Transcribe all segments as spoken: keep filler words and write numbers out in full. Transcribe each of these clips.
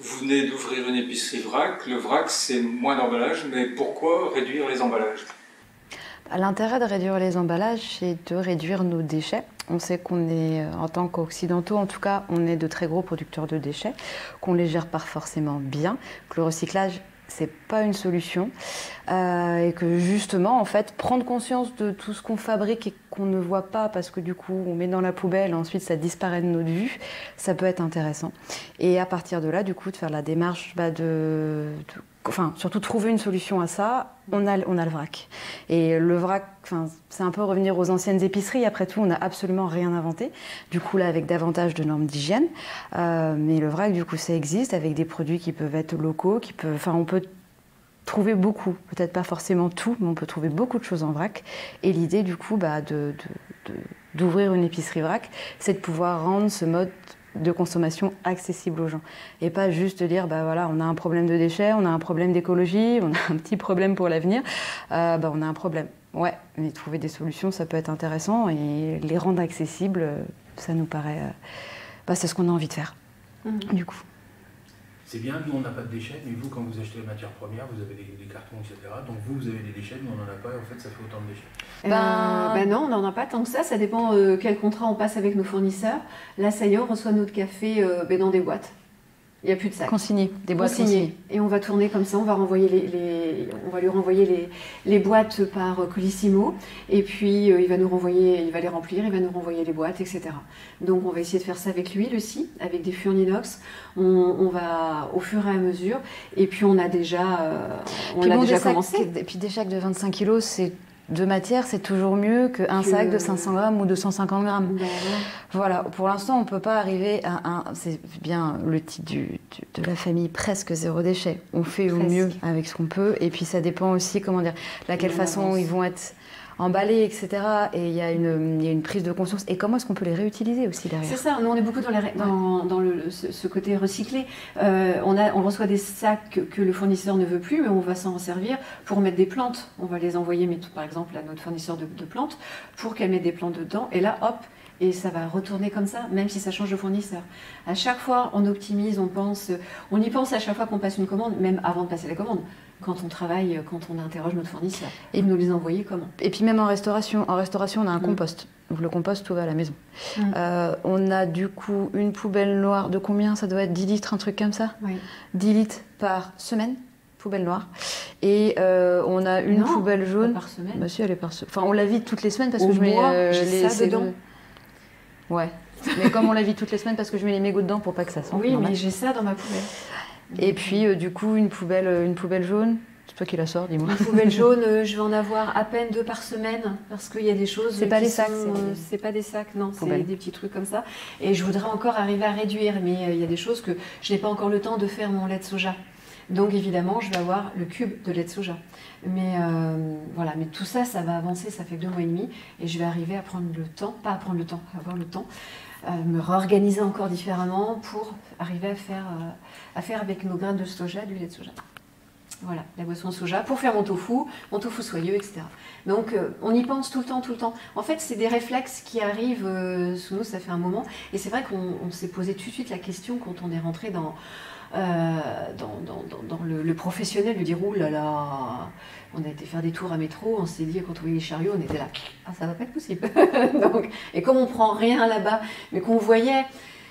Vous venez d'ouvrir une épicerie vrac. Le vrac, c'est moins d'emballage, mais pourquoi réduire les emballages ? L'intérêt de réduire les emballages, c'est de réduire nos déchets. On sait qu'on est, en tant qu'occidentaux, en tout cas, on est de très gros producteurs de déchets, qu'on les gère pas forcément bien, que le recyclage, c'est pas une solution, euh, et que justement, en fait, prendre conscience de tout ce qu'on fabrique et qu'on ne voit pas, parce que du coup, on met dans la poubelle, et ensuite ça disparaît de notre vue, ça peut être intéressant. Et à partir de là, du coup, de faire la démarche bah, de, de Enfin, surtout trouver une solution à ça, on a, on a le vrac. Et le vrac, enfin, c'est un peu revenir aux anciennes épiceries. Après tout, on n'a absolument rien inventé. Du coup, là, avec davantage de normes d'hygiène. Euh, mais le vrac, du coup, ça existe avec des produits qui peuvent être locaux, qui peuvent, enfin, on peut trouver beaucoup, peut-être pas forcément tout, mais on peut trouver beaucoup de choses en vrac. Et l'idée, du coup, bah, de, de, de, d'ouvrir une épicerie vrac, c'est de pouvoir rendre ce mode de consommation accessible aux gens. Et pas juste dire, bah voilà, on a un problème de déchets, on a un problème d'écologie, on a un petit problème pour l'avenir, euh, bah on a un problème. Ouais, mais trouver des solutions, ça peut être intéressant et les rendre accessibles, ça nous paraît... Euh, bah c'est ce qu'on a envie de faire, mmh. du coup. C'est bien, nous on n'a pas de déchets, mais vous quand vous achetez les matières premières, vous avez des, des cartons, et cetera. Donc vous, vous avez des déchets, nous on n'en a pas, et en fait ça fait autant de déchets. Ben, ben non, on n'en a pas tant que ça, ça dépend euh, quel contrat on passe avec nos fournisseurs. Là, ça y est, on reçoit notre café euh, ben dans des boîtes. Il n'y a plus de sacs. Consigné, des boîtes consignées. Et on va tourner comme ça, on va, renvoyer les, les, on va lui renvoyer les, les boîtes par Colissimo. Et puis euh, il va nous renvoyer, il va les remplir, il va nous renvoyer les boîtes, et cetera. Donc on va essayer de faire ça avec l'huile aussi, avec des fûts en inox. On, on va au fur et à mesure. Et puis on a déjà, euh, on a bon, déjà des commencé. Sacs, et puis des sacs de vingt-cinq kilos, c'est... de matière, c'est toujours mieux qu'un sac de cinq cents grammes ou de cent cinquante grammes. Ben voilà, pour l'instant, on ne peut pas arriver à un... C'est bien le titre du, du, de la famille, presque zéro déchet. On fait presque. Au mieux avec ce qu'on peut. Et puis, ça dépend aussi, comment dire, de quelle façon avance. Ils vont être emballés, et cetera. Et il y, y a une prise de conscience. Et comment est-ce qu'on peut les réutiliser aussi derrière? C'est ça, nous on est beaucoup dans, les, dans, dans le, ce, ce côté recyclé. Euh, on, a, on reçoit des sacs que, que le fournisseur ne veut plus, mais on va s'en servir pour mettre des plantes. On va les envoyer, mais, par exemple, à notre fournisseur de, de plantes, pour qu'elle mette des plantes dedans. Et là, hop, et ça va retourner comme ça, même si ça change de fournisseur. À chaque fois, on optimise, on pense, on y pense à chaque fois qu'on passe une commande, même avant de passer la commande. Quand on travaille, quand on interroge notre fournisseur. Et nous les envoyer comment? Et puis même en restauration. En restauration, on a un mmh. compost. Donc le compost, tout va à la maison. Mmh. Euh, on a du coup une poubelle noire de combien? Ça doit être dix litres, un truc comme ça? Oui. dix litres par semaine, poubelle noire. Et euh, on a une non, poubelle jaune. Pas par semaine. Bah si, elle est par semaine. Enfin, on la vide toutes les semaines parce Au que je mets euh, les ça dedans. Ouais. Mais comme on la vide toutes les semaines parce que je mets les mégots dedans pour pas que ça sente. Oui, normal. mais j'ai ça dans ma poubelle. Et puis euh, du coup, une poubelle, une poubelle jaune. C'est toi qui la sors, dis-moi. Une poubelle jaune, euh, je vais en avoir à peine deux par semaine parce qu'il y a des choses. C'est pas des sacs, c'est pas des sacs, non, c'est des petits trucs comme ça. Et je voudrais encore arriver à réduire, mais euh, il y a des choses que je n'ai pas encore le temps de faire mon lait de soja. Donc évidemment, je vais avoir le cube de lait de soja. Mais euh, voilà, mais tout ça, ça va avancer, ça fait deux mois et demi, et je vais arriver à prendre le temps, pas à prendre le temps, à avoir le temps, à me réorganiser encore différemment pour arriver à faire, euh, à faire avec nos graines de soja du lait de soja. Voilà, la boisson soja pour faire mon tofu, mon tofu soyeux, et cetera. Donc euh, on y pense tout le temps, tout le temps. En fait, c'est des réflexes qui arrivent euh, sous nous, ça fait un moment. Et c'est vrai qu'on s'est posé tout de suite la question quand on est rentré dans, euh, dans, dans, dans, dans le, le professionnel, de dire ouh là là, on a été faire des tours à métro, on s'est dit quand on voyait les chariots, on était là, ah ça va pas être possible. Donc, et comme on prend rien là-bas, mais qu'on voyait,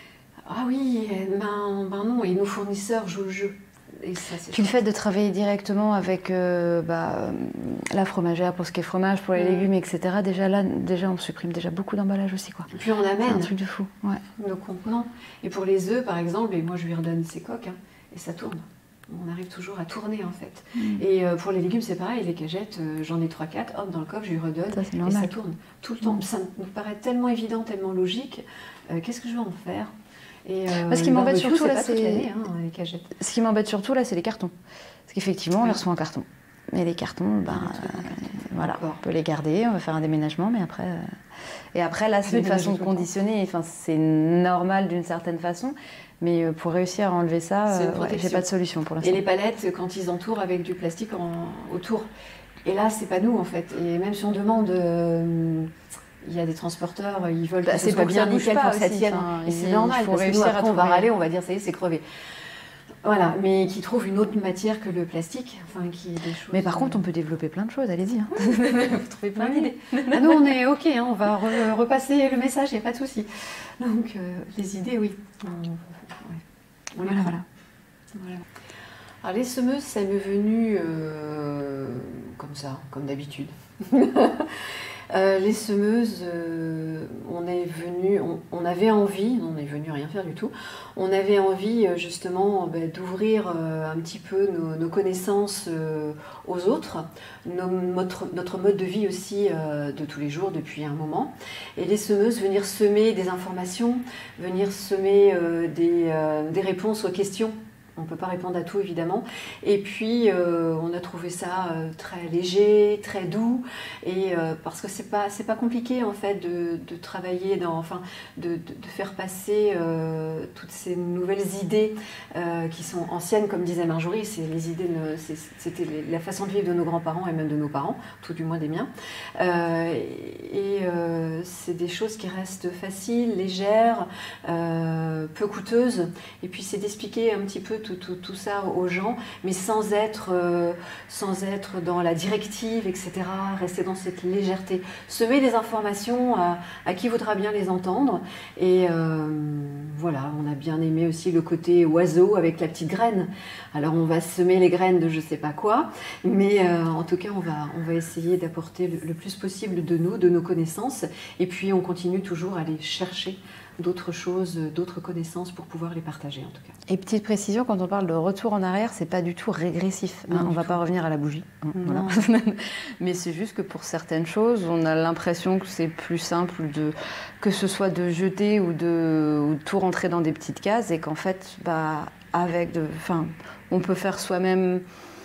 ah oui, ben, ben non, et nos fournisseurs jouent le jeu. Et ça, puis le fait de travailler directement avec euh, bah, la fromagère pour ce qui est fromage, pour les mmh. légumes, et cetera. Déjà là, déjà on supprime déjà beaucoup d'emballage aussi, quoi. Et puis on amène. C'est un truc de fou. Ouais. Donc on, non. Et pour les œufs, par exemple, et moi je lui redonne ses coques, hein, et ça tourne. On arrive toujours à tourner en fait. Mmh. Et euh, pour les légumes, c'est pareil. Les cagettes, euh, j'en ai trois quatre, hop dans le coffre, je lui redonne ça, et ça tourne tout le temps. Mmh. Ça me paraît tellement évident, tellement logique. Euh, Qu'est-ce que je vais en faire? Et euh, Parce qui m'embête surtout là, c'est hein, les cagettes. Ce qui m'embête surtout là, c'est les cartons. Parce qu'effectivement, on oui. les reçoit en carton. Mais les cartons, ben, euh, voilà, on peut les garder, on va faire un déménagement, mais après. Euh... Et après, là, c'est une façon de conditionner. Enfin, c'est normal d'une certaine façon, mais pour réussir à enlever ça, euh, ouais, j'ai pas de solution pour l'instant. Et les palettes, quand ils entourent avec du plastique en... autour. Et là, c'est pas nous en fait. Et même si on demande. Euh... Il y a des transporteurs, ils veulent bah, que ce soit bien nickel pour que ça tienne. Enfin, et c'est normal, faut parce que nous, après, on va râler, on va dire ça y est, c'est crevé. Voilà, mais qui trouve une autre matière que le plastique. Enfin, qui des choses... Mais par contre, on peut développer plein de choses, allez-y. Hein. Vous trouvez plein d'idées. Ah, nous, on est OK, hein, on va re repasser le message, il n'y a pas de souci. Donc, euh, les idées, oui. On, ouais. on voilà, voilà. voilà. Alors, les semeuses, ça m'est venu euh, comme ça, comme d'habitude. Euh, les semeuses, euh, on est venu, on, on avait envie, on est venu rien faire du tout, on avait envie justement ben, d'ouvrir euh, un petit peu nos, nos connaissances euh, aux autres, nos, notre, notre mode de vie aussi euh, de tous les jours depuis un moment. Et les semeuses, venir semer des informations, venir semer euh, des, euh, des réponses aux questions. On ne peut pas répondre à tout, évidemment. Et puis, euh, on a trouvé ça euh, très léger, très doux. Et euh, parce que ce n'est pas, c'est pas compliqué, en fait, de, de travailler, dans, enfin, de, de, de faire passer euh, toutes ces nouvelles idées euh, qui sont anciennes, comme disait Marjorie. C'est les idées, c'était la façon de vivre de nos grands-parents et même de nos parents, tout du moins des miens. Euh, et euh, c'est des choses qui restent faciles, légères, euh, peu coûteuses. Et puis, c'est d'expliquer un petit peu tout Tout, tout ça aux gens, mais sans être, euh, sans être dans la directive, et cetera. Rester dans cette légèreté. Semer des informations à, à qui voudra bien les entendre. Et euh, voilà, on a bien aimé aussi le côté oiseau avec la petite graine. Alors on va semer les graines de je sais pas quoi, mais euh, en tout cas on va, on va essayer d'apporter le, le plus possible de nous, de nos connaissances. Et puis on continue toujours à aller chercher d'autres choses, d'autres connaissances pour pouvoir les partager en tout cas. Et petite précision, quand on parle de retour en arrière, c'est pas du tout régressif. Hein, on ne va pas revenir à la bougie. Hein, voilà. Mais c'est juste que pour certaines choses, on a l'impression que c'est plus simple de, que ce soit de jeter ou de, ou de tout rentrer dans des petites cases et qu'en fait, bah, avec de, enfin, on peut faire soi-même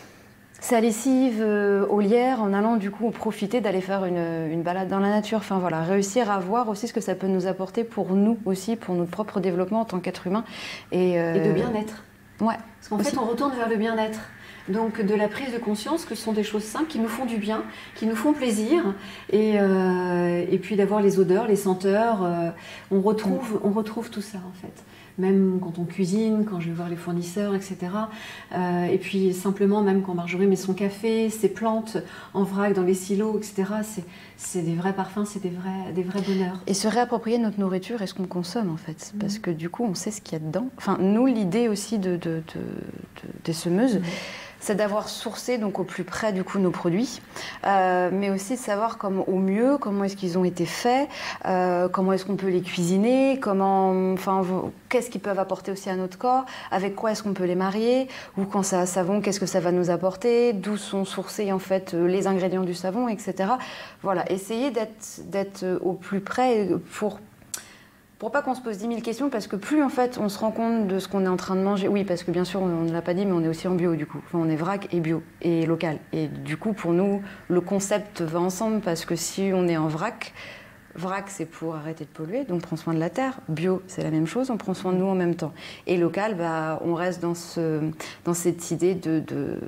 sa lessive euh, au lierre en allant du coup profiter d'aller faire une, une balade dans la nature. Enfin voilà, réussir à voir aussi ce que ça peut nous apporter pour nous aussi, pour notre propre développement en tant qu'être humain. Et, euh... et de bien-être. Ouais. Parce qu'en fait, on retourne vers le bien-être. Donc de la prise de conscience que ce sont des choses simples qui nous font du bien, qui nous font plaisir. Et, euh, et puis d'avoir les odeurs, les senteurs. Euh, on, retrouve, on retrouve tout ça en fait. Même quand on cuisine, quand je vais voir les fournisseurs, et cetera. Euh, et puis simplement, même quand Marjorie met son café, ses plantes en vrac dans les silos, et cetera. C'est des vrais parfums, c'est des vrais, des vrais bonheurs. Et se réapproprier notre nourriture et ce qu'on consomme en fait. Mmh. Parce que du coup, on sait ce qu'il y a dedans. Enfin, nous, l'idée aussi de, de, de, de, des semeuses, mmh. c'est d'avoir sourcé donc au plus près du coup nos produits, euh, mais aussi de savoir comment, au mieux comment est-ce qu'ils ont été faits, euh, comment est-ce qu'on peut les cuisiner, comment, enfin, qu'est-ce qu'ils peuvent apporter aussi à notre corps, avec quoi est-ce qu'on peut les marier, ou quand ça a savon, qu'est-ce que ça va nous apporter, d'où sont sourcés en fait les ingrédients du savon, et cetera. Voilà, essayer d'être d'être au plus près pour Pour pas qu'on se pose dix mille questions, parce que plus en fait on se rend compte de ce qu'on est en train de manger, oui parce que bien sûr on ne l'a pas dit mais on est aussi en bio du coup, enfin, on est vrac et bio et local et du coup pour nous le concept va ensemble parce que si on est en vrac, vrac c'est pour arrêter de polluer donc prends soin de la terre, bio c'est la même chose, on prend soin de nous en même temps et local bah, on reste dans, ce, dans cette idée de... de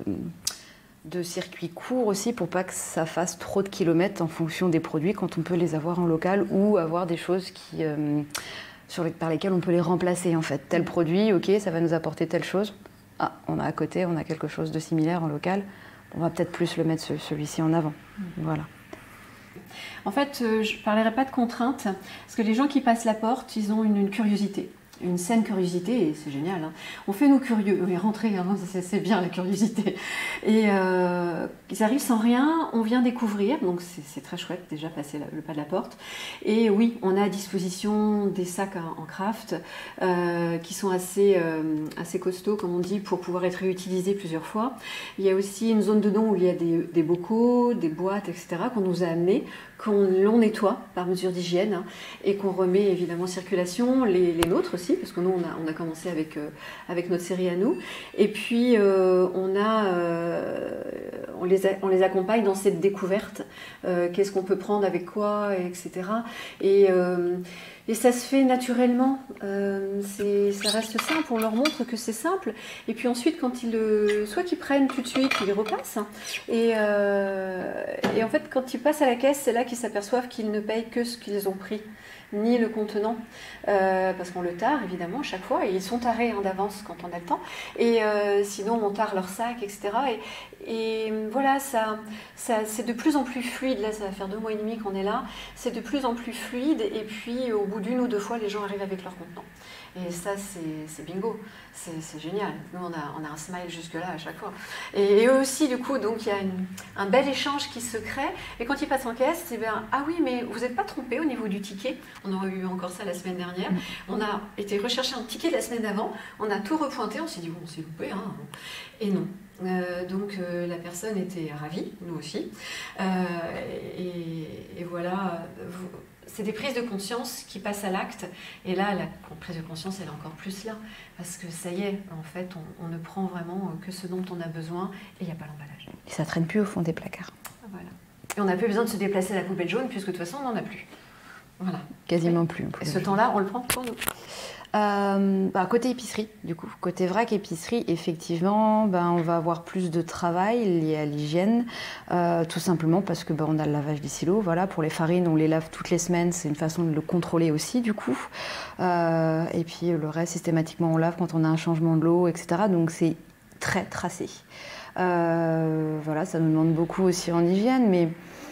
de circuits courts aussi pour pas que ça fasse trop de kilomètres en fonction des produits quand on peut les avoir en local ou avoir des choses qui, euh, sur les, par lesquelles on peut les remplacer en fait. Tel produit, ok, ça va nous apporter telle chose. Ah, on a à côté, on a quelque chose de similaire en local. On va peut-être plus le mettre ce, celui-ci en avant. Voilà. En fait, euh, je ne parlerai pas de contraintes parce que les gens qui passent la porte, ils ont une, une curiosité. Une saine curiosité, et c'est génial. Hein. On fait nous curieux, mais rentrer, hein, c'est bien la curiosité. Et euh, ils arrivent sans rien, on vient découvrir, donc c'est très chouette déjà passer la, le pas de la porte. Et oui, on a à disposition des sacs en, en craft euh, qui sont assez, euh, assez costauds, comme on dit, pour pouvoir être réutilisés plusieurs fois. Il y a aussi une zone de don où il y a des, des bocaux, des boîtes, et cetera qu'on nous a amenés, qu'on nettoie par mesure d'hygiène hein, et qu'on remet évidemment en circulation, les, les nôtres aussi, parce que nous on a, on a commencé avec, euh, avec notre série à nous, et puis euh, on, a, euh, on, les a, on les accompagne dans cette découverte, euh, qu'est-ce qu'on peut prendre avec quoi, et cetera. Et, euh, et ça se fait naturellement, euh, ça reste simple, on leur montre que c'est simple, et puis ensuite quand ils le, soit qu'ils prennent tout de suite, ils les repassent, et, euh, et en fait quand ils passent à la caisse, c'est là qu'ils s'aperçoivent qu'ils ne payent que ce qu'ils ont pris. ni le contenant, euh, parce qu'on le tare évidemment à chaque fois, et ils sont tarés hein, d'avance quand on a le temps, et euh, sinon on tare leur sac, et cetera. Et, et voilà, ça, ça, c'est de plus en plus fluide, là ça va faire deux mois et demi qu'on est là, c'est de plus en plus fluide, et puis au bout d'une ou deux fois, les gens arrivent avec leur contenant. Et ça, c'est bingo, c'est génial. Nous, on a, on a un smile jusque-là à chaque fois. Et, et eux aussi, du coup, donc il y a une, un bel échange qui se crée. Et quand ils passent en caisse, c'est bien, ah oui, mais vous n'êtes pas trompé au niveau du ticket. On aurait eu encore ça la semaine dernière. On a été rechercher un ticket la semaine d'avant, on a tout repointé, on s'est dit, bon, on s'est loupé. Hein. Et non. Euh, donc euh, la personne était ravie, nous aussi. Euh, et, et voilà. Vous, c'est des prises de conscience qui passent à l'acte. Et là, la prise de conscience, elle est encore plus là. Parce que ça y est, en fait, on, on ne prend vraiment que ce dont on a besoin et il n'y a pas l'emballage. Et ça traîne plus au fond des placards. Voilà. Et on n'a plus besoin de se déplacer à la poubelle jaune, puisque de toute façon, on n'en a plus. Voilà. Quasiment plus. Et ce temps-là, on le prend pour nous. Euh, bah, côté épicerie, du coup, côté vrac épicerie, effectivement, bah, on va avoir plus de travail lié à l'hygiène, euh, tout simplement parce que bah, on a le lavage des silos. Voilà, pour les farines, on les lave toutes les semaines, c'est une façon de le contrôler aussi, du coup. Euh, et puis le reste, systématiquement, on lave quand on a un changement de l'eau, et cetera. Donc c'est très tracé. Euh, voilà, ça nous demande beaucoup aussi en hygiène, mais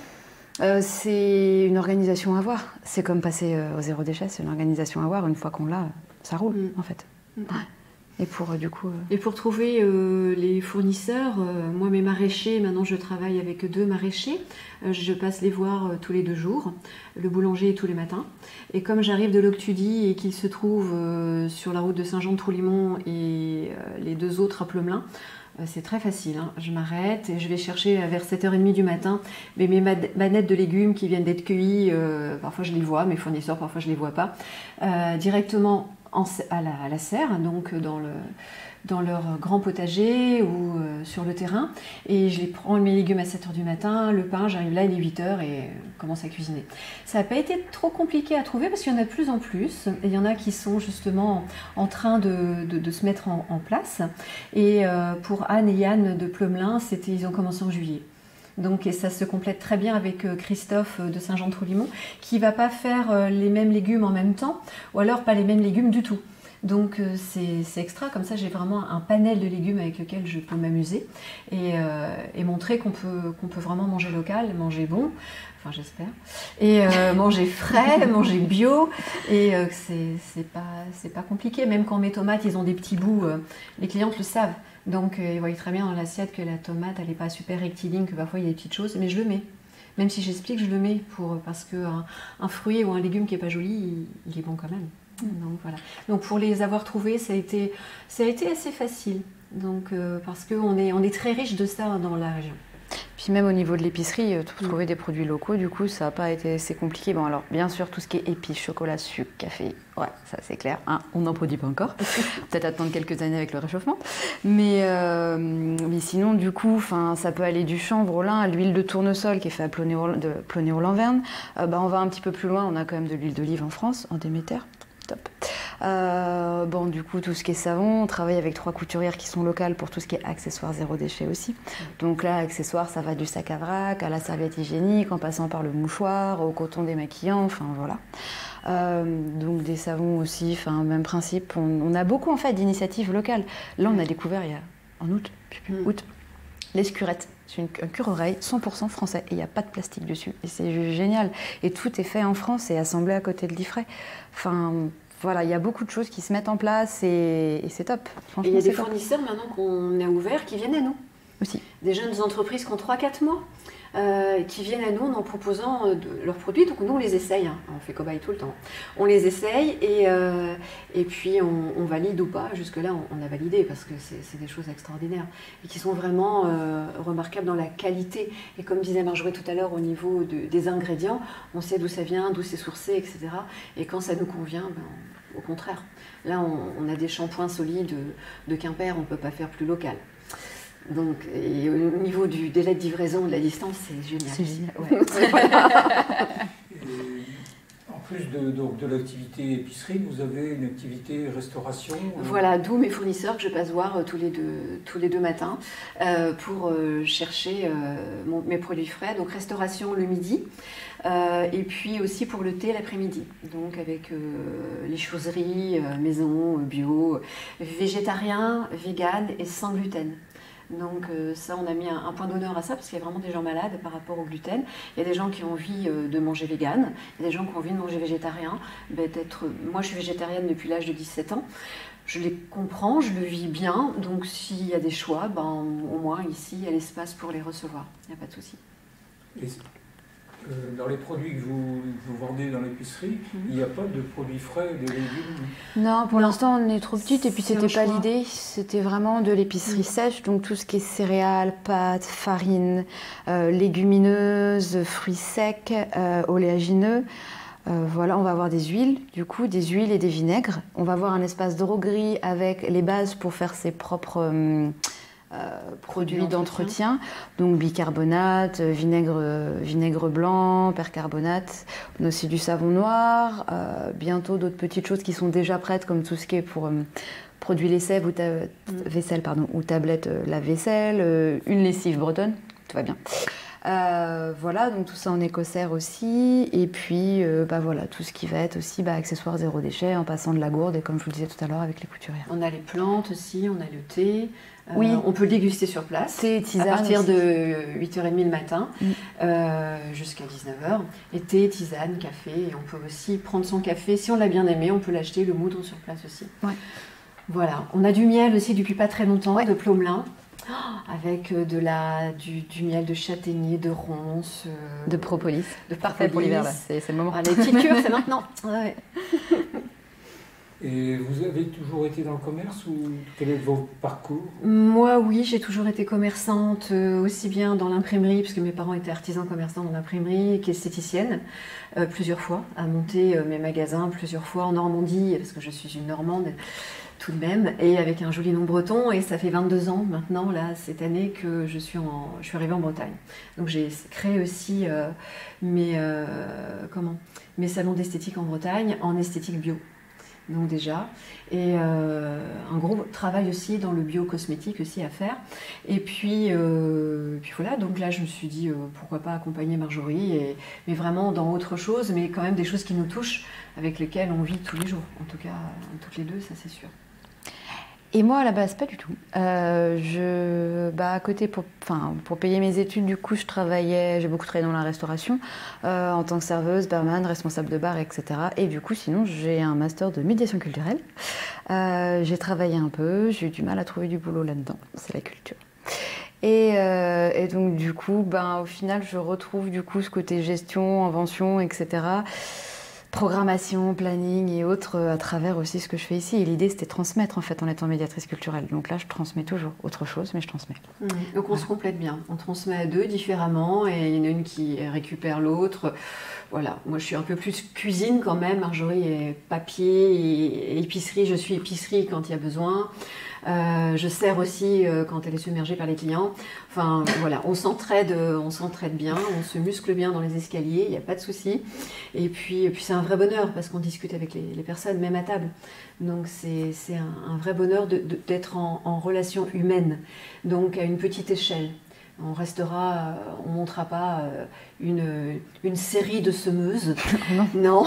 Euh, c'est une organisation à avoir. C'est comme passer euh, au zéro déchet, c'est une organisation à avoir. Une fois qu'on l'a, ça roule mmh. en fait. Mmh. Ouais. Et pour euh, du coup. Euh... Et pour trouver euh, les fournisseurs, euh, moi mes maraîchers, maintenant je travaille avec deux maraîchers. Euh, je passe les voir euh, tous les deux jours. Le boulanger tous les matins. Et comme j'arrive de Loctudie et qu'ils se trouvent euh, sur la route de Saint-Jean-de-Troulimont et euh, les deux autres à Plomelin. C'est très facile, hein. Je m'arrête et je vais chercher vers sept heures trente du matin mais mes manettes de légumes qui viennent d'être cueillies, euh, parfois je les vois, mes fournisseurs parfois je les vois pas, euh, directement en, à, la, à la serre, donc dans, le, dans leur grand potager ou euh, sur le terrain, et je les prends mes légumes à sept heures du matin, le pain, j'arrive là, il est huit heures et commence à cuisiner. Ça n'a pas été trop compliqué à trouver parce qu'il y en a de plus en plus, et il y en a qui sont justement en train de, de, de se mettre en, en place, et euh, pour Anne et Yann de Plomelin, c'était, ils ont commencé en juillet. Donc, et ça se complète très bien avec Christophe de Saint-Jean-de-Troulimont, qui ne va pas faire les mêmes légumes en même temps, ou alors pas les mêmes légumes du tout. Donc c'est extra, comme ça j'ai vraiment un panel de légumes avec lequel je peux m'amuser et, euh, et montrer qu'on peut, qu'on peut vraiment manger local, manger bon, enfin j'espère, et euh, manger frais, manger bio, et euh, c'est pas, c'est pas compliqué, même quand mes tomates ils ont des petits bouts, euh, les clientes le savent. Donc euh, ils voient très bien dans l'assiette que la tomate elle n'est pas super rectiligne, que parfois il y a des petites choses, mais je le mets. Même si j'explique, je le mets pour, parce qu'un un fruit ou un légume qui n'est pas joli, il, il est bon quand même. Donc voilà. Donc pour les avoir trouvés, ça a été, ça a été assez facile. Donc euh, parce qu'on est, on est très riche de ça dans la région. Puis même au niveau de l'épicerie, euh, trouver mmh. des produits locaux, du coup, ça n'a pas été assez compliqué. Bon, alors, bien sûr, tout ce qui est épices, chocolat, sucre, café, ouais, ça c'est clair. Hein, on n'en produit pas encore. Peut-être attendre quelques années avec le réchauffement. Mais, euh, mais sinon, du coup, ça peut aller du chanvre au lin à l'huile de tournesol qui est faite à Plonnéo-Lanverne. Euh, bah, on va un petit peu plus loin, on a quand même de l'huile d'olive en France, en Déméter. Top. Euh, bon, du coup, tout ce qui est savon, on travaille avec trois couturières qui sont locales pour tout ce qui est accessoires zéro déchet aussi. Donc là, accessoires, ça va du sac à vrac à la serviette hygiénique, en passant par le mouchoir, au coton démaquillant, enfin voilà. Euh, donc des savons aussi, enfin même principe. On, on a beaucoup en fait d'initiatives locales. Là, on a découvert il y a en août, mmh. août, l'escurette. C'est un cure-oreille cent pour cent français et il n'y a pas de plastique dessus. Et c'est génial. Et tout est fait en France et assemblé à côté de l'Ifray. Enfin, voilà, il y a beaucoup de choses qui se mettent en place et, et c'est top. Et il y a des fournisseurs maintenant qu'on a ouverts qui viennent à nous. Aussi. Des jeunes entreprises qui ont trois quatre mois. Euh, qui viennent à nous en proposant de, leurs produits, donc nous on les essaye, hein. On fait cobaye tout le temps. On les essaye et, euh, et puis on, on valide ou pas, jusque-là on, on a validé parce que c'est des choses extraordinaires et qui sont vraiment euh, remarquables dans la qualité. Et comme disait Marjorie tout à l'heure au niveau de, des ingrédients, on sait d'où ça vient, d'où c'est sourcé, et cetera. Et quand ça nous convient, ben, au contraire. Là on, on a des shampoings solides de, de Quimper, on ne peut pas faire plus local. Donc, et au niveau du délai de livraison, de la distance, c'est génial. C'est génial, ouais. Et en plus de, donc, de l'activité épicerie, vous avez une activité restauration. euh, Voilà, d'où mes fournisseurs que je passe voir euh, tous les deux, tous les deux matins euh, pour euh, chercher euh, mon- mes produits frais. Donc restauration le midi euh, et puis aussi pour le thé l'après-midi. Donc avec euh, les chooseries, euh, maison, euh, bio, végétarien, vegan et sans gluten. Donc euh, ça, on a mis un, un point d'honneur à ça parce qu'il y a vraiment des gens malades par rapport au gluten. Il y a des gens qui ont envie euh, de manger vegan, il y a des gens qui ont envie de manger végétarien. Ben, d'être- moi, je suis végétarienne depuis l'âge de dix-sept ans. Je les comprends, je le vis bien. Donc s'il y a des choix, ben, au moins ici, il y a l'espace pour les recevoir. Il n'y a pas de souci. et, euh, dans les produits que vous, vous vendez dans l'épicerie, il n'y a pas de produits frais, des légumes. Non, pour l'instant, on est trop petite et puis C'est c'était un pas choix. l'idée. C'était vraiment de l'épicerie Mm. sèche, donc tout ce qui est céréales, pâtes, farine, euh, légumineuses, fruits secs, euh, oléagineux. Euh, voilà, on va avoir des huiles, du coup, des huiles et des vinaigres. On va avoir un espace droguerie avec les bases pour faire ses propres euh, euh, produits Produits d'entretien. Donc bicarbonate, euh, vinaigre, euh, vinaigre blanc, percarbonate. On a aussi du savon noir. euh, bientôt d'autres petites choses qui sont déjà prêtes, comme tout ce qui est pour euh, produits lessive ou ta- vaisselle, pardon, ou tablette euh, lave-vaisselle, euh, une lessive bretonne, tout va bien. Euh, voilà, donc tout ça en écossaire aussi. Et puis, euh, bah voilà, tout ce qui va être aussi bah, accessoires zéro déchet, en passant de la gourde, et comme je vous le disais tout à l'heure, avec les couturières. On a les plantes aussi, on a le thé. Euh, Oui. On peut le déguster sur place. Thé, tisane À partir aussi. de huit heures trente le matin Mm. euh, jusqu'à dix-neuf heures. Et thé, tisane, café. Et on peut aussi prendre son café. Si on l'a bien aimé, on peut l'acheter, le moudre sur place aussi. Ouais. Voilà. On a du miel aussi depuis pas très longtemps, Ouais. de Plomelin. Oh, avec euh, de la, du, du miel de châtaignier, de ronces. euh, De propolis. de Parfait pour l'hiver, là, propolis. c'est c'est le moment. Ah, les petites cures, c'est maintenant. Ouais. Et vous avez toujours été dans le commerce ou quel est votre parcours? Moi, oui, j'ai toujours été commerçante, euh, aussi bien dans l'imprimerie, puisque mes parents étaient artisans commerçants dans l'imprimerie, qu'esthéticienne, euh, plusieurs fois, à monter euh, mes magasins plusieurs fois en Normandie, parce que je suis une Normande tout de même, et avec un joli nom breton, et ça fait vingt-deux ans maintenant, là, cette année, que je suis, en, je suis arrivée en Bretagne. Donc j'ai créé aussi euh, mes, euh, comment, mes salons d'esthétique en Bretagne, en esthétique bio. Donc déjà, et euh, un gros travail aussi dans le bio-cosmétique aussi à faire. Et puis, euh, puis voilà, donc là je me suis dit euh, pourquoi pas accompagner Marjorie, et, mais vraiment dans autre chose, mais quand même des choses qui nous touchent, avec lesquelles on vit tous les jours. En tout cas, toutes les deux, ça c'est sûr. Et moi, à la base, pas du tout. Euh, je, bah, à côté, pour, enfin, pour payer mes études, du coup, je travaillais, j'ai beaucoup travaillé dans la restauration, euh, en tant que serveuse, barman, responsable de bar, et cetera. Et du coup, sinon, j'ai un master de médiation culturelle. Euh, j'ai travaillé un peu, j'ai eu du mal à trouver du boulot là-dedans. C'est la culture. Et, euh, et donc, du coup, ben, au final, je retrouve du coup ce côté gestion, invention, et cetera. Programmation, planning et autres à travers aussi ce que je fais ici. Et l'idée, c'était de transmettre en fait en étant médiatrice culturelle. Donc là, je transmets toujours autre chose, mais je transmets. Mmh. Donc on se complète bien. On transmet à deux différemment, et il y en a une qui récupère l'autre. Voilà, moi je suis un peu plus cuisine quand même. Marjorie est papier et épicerie. Je suis épicerie quand il y a besoin. Euh, je sers aussi euh, quand elle est submergée par les clients. Enfin voilà, on s'entraide, on s'entraide bien, on se muscle bien dans les escaliers, il n'y a pas de souci. Et puis, et puis c'est un vrai bonheur parce qu'on discute avec les, les personnes, même à table. Donc c'est c'est un, un vrai bonheur de- de- d'être en, en relation humaine, donc à une petite échelle. On restera, euh, on ne montrera pas euh, une, une série de semeuses. Non. Non.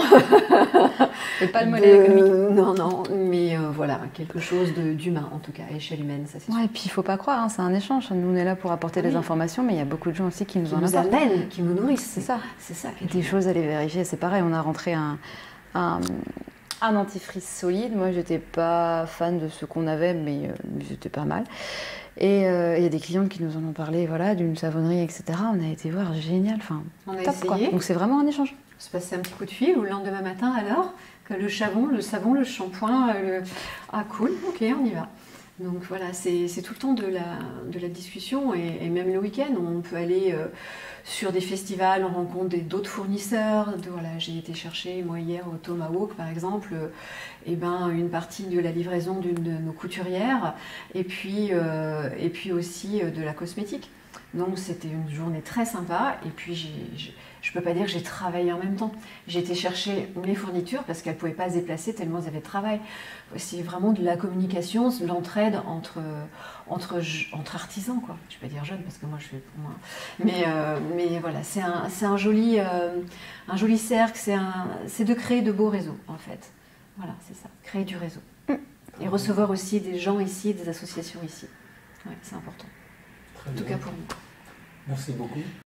C'est pas le modèle De- économique. Non, non, mais euh, voilà, quelque chose de- d'humain en tout cas, à échelle humaine, ça c'est Ouais, sûr. et puis il faut pas croire, hein, c'est un échange. Nous, on est là pour apporter Oui. des informations, mais il y a beaucoup de gens aussi qui nous Qui en nous apportent. amènent, qui nous nourrissent. C'est ça. C'est ça. qui est Des génial. choses à les vérifier, c'est pareil. On a rentré un, un, un dentifrice solide. Moi, j'étais pas fan de ce qu'on avait, mais, euh, mais c'était pas mal. Et euh, il y a des clientes qui nous en ont parlé, voilà, d'une savonnerie, et cetera. On a été voir, génial. Enfin, On a top, quoi. essayé. Donc c'est vraiment un échange. On se passait un petit coup de fil ou le lendemain matin alors que le savon, le savon, le shampoing, euh, le... ah cool, ok, on y va. Donc voilà, c'est c'est tout le temps de la, de la discussion, et, et même le week-end, on peut aller euh, sur des festivals, on rencontre des- d'autres fournisseurs. De, voilà, j'ai été chercher, moi hier au Tomahawk par exemple, euh, eh ben, une partie de la livraison d'une de nos couturières, et puis, euh, et puis aussi euh, de la cosmétique. Donc c'était une journée très sympa. Et puis je ne peux pas dire que j'ai travaillé en même temps. J'ai été chercher mes fournitures parce qu'elles ne pouvaient pas se déplacer tellement elles avaient de travail. C'est vraiment de la communication, de l'entraide entre, entre, entre artisans, quoi. Je ne vais pas dire jeunes parce que moi je suis pour moi. Mais, euh, mais voilà, c'est un, c'est un, joli, euh, un joli cercle, c'est de créer de beaux réseaux en fait. Voilà, c'est ça, créer du réseau. Et recevoir aussi des gens ici, des associations ici. Ouais, c'est important. Très en tout bien. cas pour moi. Merci beaucoup.